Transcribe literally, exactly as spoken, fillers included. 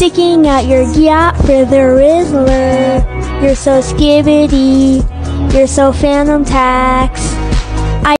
sticking out your yacht for the Riddler. You're so skibbity, you're so Phantom Tax.